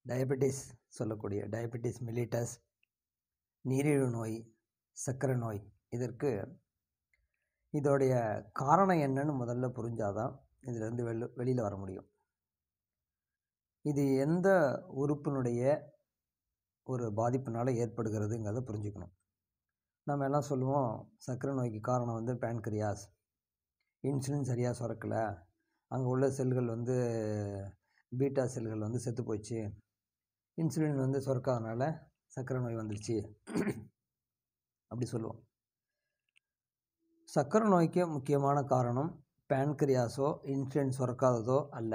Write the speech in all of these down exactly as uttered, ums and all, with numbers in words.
Diabetes சொல்லக்கூடிய diabetes mellitus, நீரிழிவு நோய், சர்க்கரை நோய், இதற்கு இதோடைய காரணம் என்னன்னு முதல்ல புரிஞ்சாதான் இதிலேருந்து வெளி வெளியில் வர முடியும். இது எந்த உறுப்பினுடைய ஒரு பாதிப்புனால ஏற்படுகிறதுங்கிறத புரிஞ்சுக்கணும். நம்ம எல்லாம் சொல்லுவோம், சர்க்கரை நோய்க்கு காரணம் வந்து பேன்கிரியாஸ், இன்சுலின் சரியாக சுரக்கலை, அங்கே உள்ள செல்கள் வந்து பீட்டா செல்கள் வந்து செத்து போச்சு, இன்சுலின் வந்து சுரக்காதனால சர்க்கரை நோய் வந்துடுச்சு அப்படி சொல்லுவோம். சர்க்கரை நோய்க்கு முக்கியமான காரணம் பேன்கிரியாஸோ இன்சுலின் சுரக்காததோ அல்ல.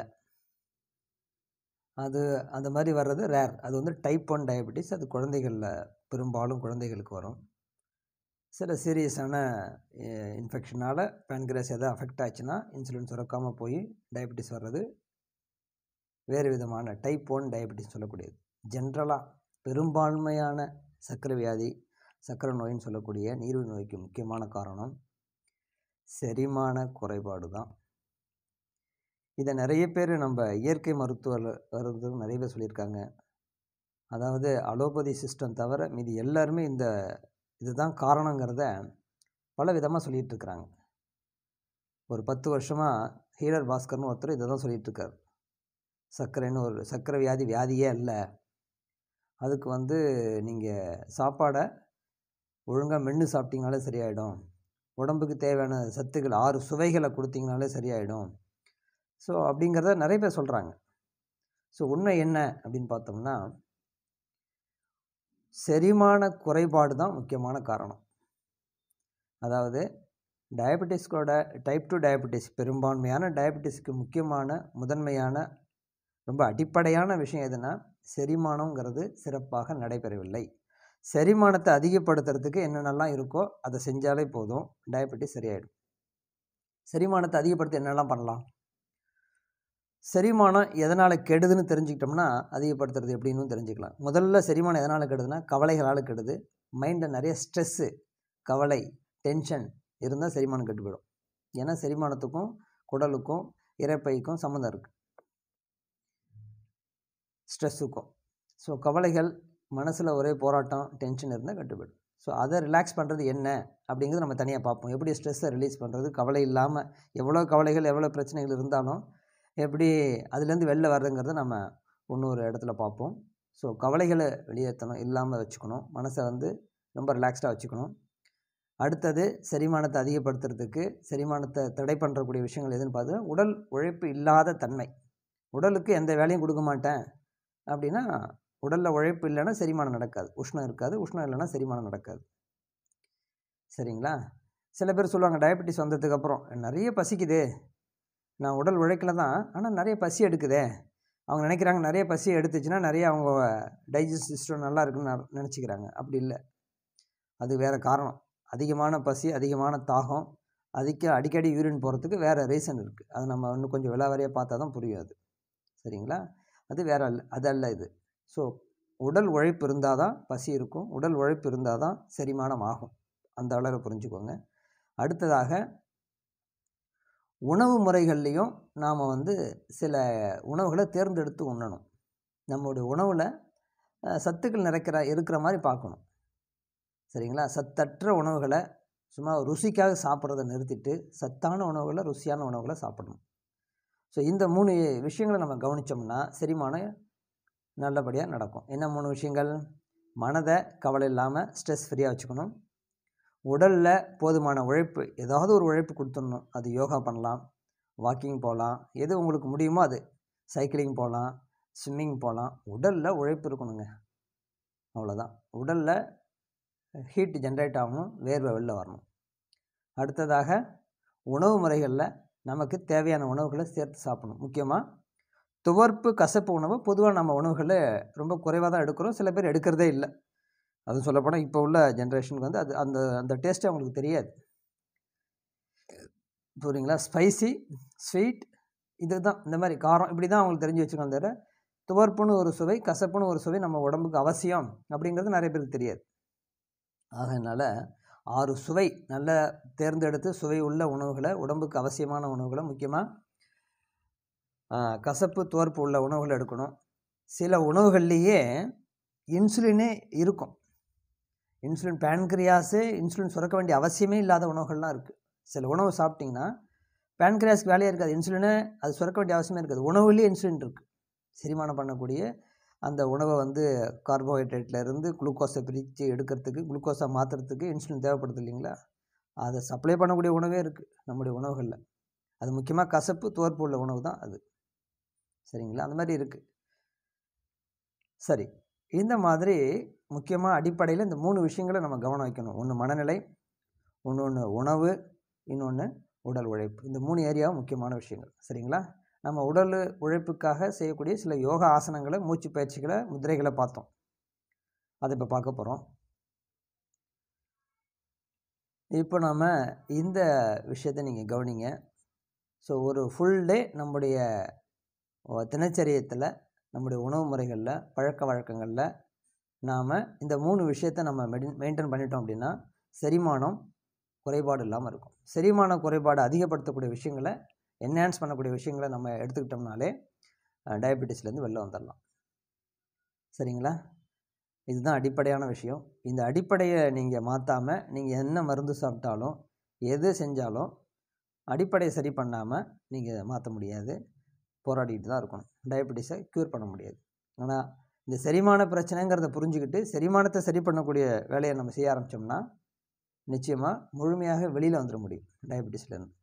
அது அந்த மாதிரி வர்றது ரேர். அது வந்து டைப் ஒன் டயபெட்டிஸ். அது குழந்தைகளில் பெரும்பாலும் குழந்தைகளுக்கு வரும். சில சீரியஸான இன்ஃபெக்ஷனால் பேன்கிரியாஸ் எதாவது அஃபெக்ட் ஆச்சுன்னா இன்சுலின் சுரக்காமல் போய் டயபெட்டிஸ் வர்றது வேறு விதமான டைப் ஒன் டயபெட்டிஸ் சொல்லக்கூடியது. ஜென்ரலாக பெரும்பான்மையான சர்க்கரை வியாதி, சர்க்கரை நோயின்னு சொல்லக்கூடிய நீரிழிவு நோய்க்கு முக்கியமான காரணம் செரிமான குறைபாடு தான். இதை நிறைய பேர் நம்ம இயற்கை மருத்துவர் வருது நிறைய பேர் சொல்லியிருக்காங்க. அதாவது அலோபதி சிஸ்டம் தவிர மீது எல்லாருமே இந்த இதுதான் காரணங்கிறத பல விதமாக சொல்லிகிட்டு இருக்கிறாங்க. ஒரு பத்து வருஷமாக ஹீலர் பாஸ்கர்னு ஒருத்தர் இதை தான் சொல்லிகிட்ருக்கார். சர்க்கரைன்னு ஒரு சர்க்கரை வியாதி வியாதியே இல்லை, அதுக்கு வந்து நீங்கள் சாப்பாடை ஒழுங்காக மென்று சாப்பிட்டீங்கனாலே சரியாயிடும், உடம்புக்கு தேவையான சத்துக்கள் ஆறு சுவைகளை கொடுத்தீங்கனாலே சரியாயிடும். ஸோ அப்படிங்கிறத நிறைய பேர் சொல்கிறாங்க. ஸோ உண்மை என்ன அப்படின்னு பார்த்தோம்னா, செரிமான குறைபாடு தான் முக்கியமான காரணம். அதாவது டயபெட்டிஸ்கோட டைப் டூ டயபெட்டிஸ், பெரும்பான்மையான டயபெட்டிஸ்க்கு முக்கியமான முதன்மையான ரொம்ப அடிப்படையான விஷயம் எதுனா செரிமானங்கிறது சிறப்பாக நடைபெறவில்லை. செரிமானத்தை அதிகப்படுத்துறதுக்கு என்னென்னலாம் இருக்கோ அதை செஞ்சாலே போதும், டயபெட்டிஸ் சரியாயிடும். செரிமானத்தை அதிகப்படுத்த என்னெல்லாம் பண்ணலாம்? செரிமானம் எதனால் கெடுதுன்னு தெரிஞ்சுக்கிட்டோம்னா அதிகப்படுத்துறது எப்படின்னு தெரிஞ்சுக்கலாம். முதல்ல செரிமானம் எதனால் கெடுதுன்னா கவலைகளால் கெடுது. மைண்டில் நிறைய ஸ்ட்ரெஸ்ஸு, கவலை, டென்ஷன் இருந்தால் செரிமானம் கெட்டு போயிடும். ஏன்னா செரிமானத்துக்கும் குடலுக்கும் இரைப்பைக்கும் சம்மந்தம் இருக்குது, ஸ்ட்ரெஸ்ஸுக்கும். ஸோ கவலைகள், மனசில் ஒரே போராட்டம், டென்ஷன் இருந்தால் கெட்டு போயிடும். ஸோ அதை ரிலாக்ஸ் பண்ணுறது என்ன அப்படிங்கிறது நம்ம தனியாக பார்ப்போம். எப்படி ஸ்ட்ரெஸ்ஸை ரிலீஸ் பண்ணுறது, கவலை இல்லாமல் எவ்வளோ கவலைகள் எவ்வளோ பிரச்சனைகள் இருந்தாலும் எப்படி அதுலேருந்து வெளில வர்றதுங்கிறத நம்ம இன்னொரு இடத்துல பார்ப்போம். ஸோ கவலைகளை வெளியேற்றணும், இல்லாமல் வச்சுக்கணும், மனசை வந்து ரொம்ப ரிலாக்ஸ்டாக வச்சுக்கணும். அடுத்தது செரிமானத்தை அதிகப்படுத்துறதுக்கு செரிமானத்தை தடை பண்ணுறக்கூடிய விஷயங்கள் எதுன்னு பார்த்தா உடல் உழைப்பு இல்லாத தன்மை. உடலுக்கு எந்த வேலையும் கொடுக்க மாட்டேன் அப்படின்னா உடலில் உழைப்பு இல்லைன்னா செரிமானம் நடக்காது, உஷ்ணம் இருக்காது, உஷ்ணம் இல்லைன்னா செரிமானம் நடக்காது. சரிங்களா? சில பேர் சொல்லுவாங்க டயபெட்டிஸ் வந்ததுக்கப்புறம் நிறைய பசிக்குது, நான் உடல் உழைக்கல தான், ஆனால் நிறைய பசி எடுக்குதே. அவங்க நினைக்கிறாங்க நிறைய பசி எடுத்துச்சுன்னா நிறைய அவங்க டைஜஸ்ட் சிஸ்டம் நல்லா இருக்குன்னு நினச்சிக்கிறாங்க. அப்படி இல்லை, அது வேறு காரணம். அதிகமான பசி, அதிகமான தாகம், அதுக்கு அடிக்கடி யூரின் போகிறதுக்கு வேறு ரீசன் இருக்குது. அது நம்ம இன்னும் கொஞ்சம் விலாவாரியாக பார்த்தா தான் புரியும் அது. சரிங்களா? அது வேற அல்ல, அது அல்ல இது. ஸோ உடல் உழைப்பு இருந்தால் தான் பசி இருக்கும், உடல் உழைப்பு இருந்தால் தான் செரிமானம் ஆகும். அந்த அளவில் புரிஞ்சுக்கோங்க. அடுத்ததாக உணவு முறைகள்லேயும் நாம் வந்து சில உணவுகளை தேர்ந்தெடுத்து உண்ணணும். நம்மளுடைய உணவில் சத்துக்கள் நிறைக்கிற இருக்கிற மாதிரி பார்க்கணும். சரிங்களா? சத்தற்ற உணவுகளை சும்மா ருசிக்காக சாப்பிட்றத நிறுத்திட்டு சத்தான உணவுகளை, ருசியான உணவுகளை சாப்பிடணும். ஸோ இந்த மூணு விஷயங்களை நம்ம கவனித்தோம்னா செரிமானம் நல்லபடியாக நடக்கும். என்ன மூணு விஷயங்கள்? மனதை கவலை இல்லாமல் ஸ்ட்ரெஸ் ஃப்ரீயாக வச்சுக்கணும். உடலில் போதுமான உழைப்பு, ஏதாவது ஒரு உழைப்பு கொடுத்துடணும். அது யோகா பண்ணலாம், வாக்கிங் போகலாம், எது உங்களுக்கு முடியுமோ அது, சைக்கிளிங் போகலாம், ஸ்விம்மிங் போகலாம். உடலில் உழைப்பு இருக்கணுங்க, அவ்வளோதான். உடலில் ஹீட் ஜென்ரேட் ஆகணும், வேர்வை வெளில வரணும். அடுத்ததாக உணவு முறைகளில் நமக்கு தேவையான உணவுகளை சேர்த்து சாப்பிடணும். முக்கியமாக துவர்ப்பு, கசப்பு உணவு பொதுவாக நம்ம உணவுகளை ரொம்ப குறைவாக தான் எடுக்கிறோம், சில பேர் எடுக்கிறதே இல்லை. அதுவும் சொல்லப்போனால் இப்போ உள்ள ஜென்ரேஷனுக்கு வந்து அது அந்த அந்த டேஸ்ட்டே அவங்களுக்கு தெரியாது. புரியுங்களா? ஸ்பைசி, ஸ்வீட், இது தான் இந்த மாதிரி காரம், இப்படி தான் அவங்களுக்கு தெரிஞ்சு வச்சுக்கோங்க. தவிர துவர்ப்புன்னு ஒரு சுவை, கசப்புன்னு ஒரு சுவை நம்ம உடம்புக்கு அவசியம் அப்படிங்கிறது நிறைய பேருக்கு தெரியாது. அதனால் ஆறு சுவை நல்ல தேர்ந்தெடுத்து சுவை உள்ள உணவுகளை, உடம்புக்கு அவசியமான உணவுகளை, முக்கியமாக கசப்பு துவர்ப்பு உள்ள உணவுகளை எடுக்கணும். சில உணவுகள்லேயே இன்சுலினே இருக்கும். இன்சுலின் பேன்கிரியாஸு இன்சுலின் சுரக்க வேண்டிய அவசியமே இல்லாத உணவுகள்லாம் இருக்குது. சில உணவு சாப்பிட்டிங்கன்னா பேன்கிரியாஸ்க்கு வேலையே இருக்காது, இன்சுலினை அது சுரக்க வேண்டிய அவசியமே இருக்காது. உணவுலேயே இன்சுலின் இருக்குது. செரிமானம் பண்ணக்கூடிய அந்த உணவை வந்து கார்போஹைட்ரேட்டில் இருந்து குளுக்கோஸை பிரித்து எடுக்கிறதுக்கு, குளுக்கோஸை மாற்றுறதுக்கு இன்சுலின் தேவைப்படுது இல்லைங்களா? அதை சப்ளை பண்ணக்கூடிய உணவே இருக்குது நம்முடைய உணவுகளில். அது முக்கியமாக கசப்பு துவர்ப்பு உள்ள உணவு தான் அது. சரிங்களா? அந்த மாதிரி இருக்குது. சரி, இந்த மாதிரி முக்கியமாக அடிப்படையில் இந்த மூணு விஷயங்களை நம்ம கவனம் வைக்கணும். ஒன்று மனநிலை, இன்னொன்று உணவு, இன்னொன்று உடல் உழைப்பு. இந்த மூணு ஏரியாவும் முக்கியமான விஷயங்கள். சரிங்களா? நம்ம உடல் உழைப்புக்காக செய்யக்கூடிய சில யோகா ஆசனங்களை, மூச்சு பயிற்சிகளை, முதிரைகளை பார்த்தோம். அதை இப்போ பார்க்க போகிறோம். இப்போ நாம் இந்த விஷயத்தை நீங்கள் கவனிங்க. ஸோ ஒரு ஃபுல் டே நம்முடைய தினச்சரியத்தில், நம்முடைய உணவு முறைகளில், பழக்க வழக்கங்களில் நாம் இந்த மூணு விஷயத்தை நம்ம மெயின் மெயின்டைன் பண்ணிட்டோம் அப்படின்னா செரிமானம் குறைபாடு இல்லாமல் இருக்கும். செரிமான குறைபாடு அதிகப்படுத்தக்கூடிய விஷயங்களை, என்ஹான்ஸ் பண்ணக்கூடிய விஷயங்களை நம்ம எடுத்துக்கிட்டோம்னாலே டயபெட்டிஸ்லேருந்து வெளில வந்துடலாம். சரிங்களா? இதுதான் அடிப்படையான விஷயம். இந்த அடிப்படையை நீங்கள் மாற்றாமல் நீங்கள் என்ன மருந்து சாப்பிட்டாலும், எது செஞ்சாலும் அடிப்படையை சரி பண்ணாமல் நீங்கள் மாற்ற முடியாது. போராடிட்டு தான் இருக்கணும். டயபெட்டிஸை க்யூர் பண்ண முடியாது. ஆனால் இந்த செரிமான பிரச்சனைங்கிறத புரிஞ்சுக்கிட்டு செரிமானத்தை சரி பண்ணக்கூடிய வேலையை நம்ம செய்ய ஆரம்பித்தோம்னா நிச்சயமாக முழுமையாக வெளியில் வந்துட முடியும் டயபெட்டிஸ்லேருந்து.